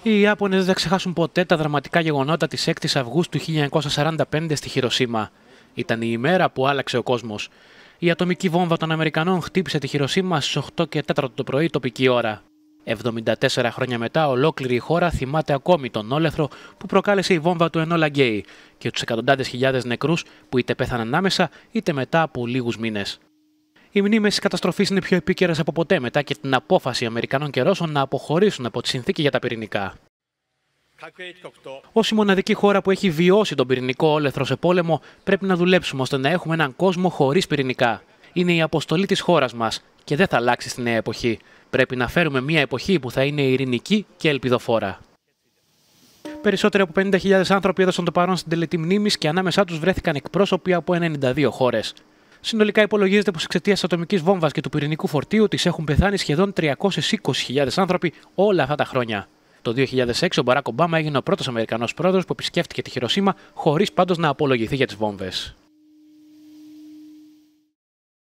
Οι Ιάπωνες δεν θα ξεχάσουν ποτέ τα δραματικά γεγονότα της 6ης Αυγούστου 1945 στη Χιροσίμα. Ήταν η ημέρα που άλλαξε ο κόσμος. Η ατομική βόμβα των Αμερικανών χτύπησε τη Χιροσίμα στις 8 και 4 το πρωί τοπική ώρα. 74 χρόνια μετά, ολόκληρη η χώρα θυμάται ακόμη τον όλεθρο που προκάλεσε η βόμβα του Ενόλα Γκέι και τους εκατοντάδες χιλιάδες νεκρούς που είτε πέθαναν άμεσα είτε μετά από λίγους μήνες. Οι μνήμες της καταστροφής είναι πιο επίκαιρες από ποτέ μετά και την απόφαση Αμερικανών και Ρώσων να αποχωρήσουν από τη συνθήκη για τα πυρηνικά. Ως η μοναδική χώρα που έχει βιώσει τον πυρηνικό όλεθρο σε πόλεμο, πρέπει να δουλέψουμε ώστε να έχουμε έναν κόσμο χωρίς πυρηνικά. Είναι η αποστολή της χώρας μας και δεν θα αλλάξει στη νέα εποχή. Πρέπει να φέρουμε μια εποχή που θα είναι ειρηνική και ελπιδοφόρα. Περισσότεροι από 50.000 άνθρωποι έδωσαν το παρόν στην τελετή μνήμης και ανάμεσά τους βρέθηκαν εκπρόσωποι από 92 χώρες. Συνολικά υπολογίζεται πως εξαιτίας της ατομικής βόμβας και του πυρηνικού φορτίου της έχουν πεθάνει σχεδόν 320.000 άνθρωποι όλα αυτά τα χρόνια. Το 2006 ο Μπαράκ Ομπάμα έγινε ο πρώτος Αμερικανός πρόεδρος που επισκέφτηκε τη Χιροσίμα χωρίς πάντως να απολογηθεί για τις βόμβες.